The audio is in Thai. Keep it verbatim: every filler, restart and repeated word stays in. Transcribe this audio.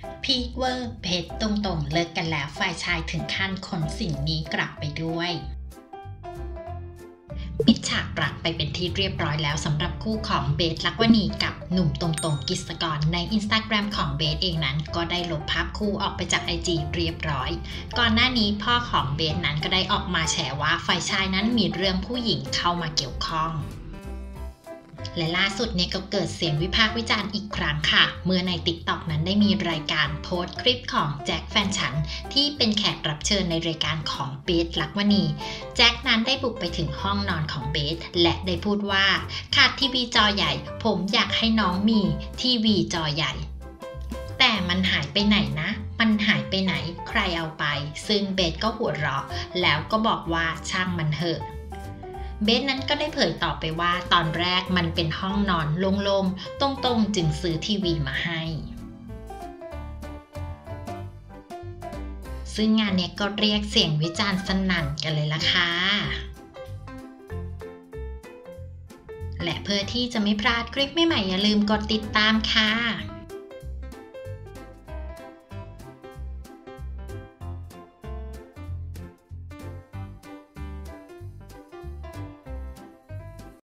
พีคเวอร์เพจตรงๆเลิกกันแล้วฝ่ายชายถึงขั้นขนสิ่งนี้กลับไปด้วยปิดฉากรักไปเป็นที่เรียบร้อยแล้วสำหรับคู่ของเบสลักวณีกับหนุ่มตรงๆกิษกรใน Instagram ของเบสเองนั้นก็ได้ลบภาพคู่ออกไปจาก ไอ จี เรียบร้อยก่อนหน้านี้พ่อของเบสนั้นก็ได้ออกมาแฉว่าฝ่ายชายนั้นมีเรื่องผู้หญิงเข้ามาเกี่ยวข้องและล่าสุดเนี่ยก็เกิดเสียงวิพากษ์วิจารณ์อีกครั้งค่ะเมื่อใน ติ๊กต็อก นั้นได้มีรายการโพสต์คลิปของแจ็คแฟนฉันที่เป็นแขกรับเชิญในรายการของเบสลักวณีแจ็คนั้นได้บุกไปถึงห้องนอนของเบสและได้พูดว่าขาดทีวีจอใหญ่ผมอยากให้น้องมีทีวีจอใหญ่แต่มันหายไปไหนนะมันหายไปไหนใครเอาไปซึ่งเบสก็หัวเราะแล้วก็บอกว่าช่างมันเถอะเบสนั้นก็ได้เผยตอบไปว่าตอนแรกมันเป็นห้องนอนโล่งๆตรงๆจึงซื้อทีวีมาให้ซึ่งงานเนี้ยก็เรียกเสียงวิจารณ์สนั่นกันเลยล่ะค่ะและเพื่อที่จะไม่พลาดคลิปใหม่ๆอย่าลืมกดติดตามค่ะ